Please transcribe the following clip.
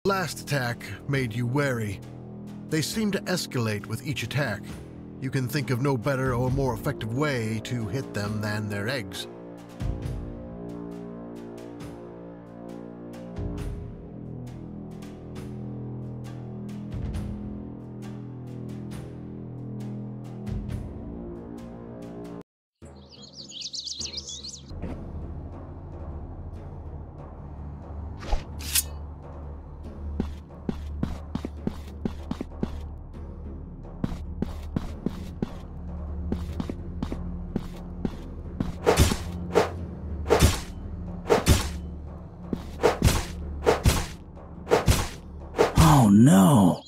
Last attack made you wary. They seem to escalate with each attack. You can think of no better or more effective way to hit them than their eggs. Oh no!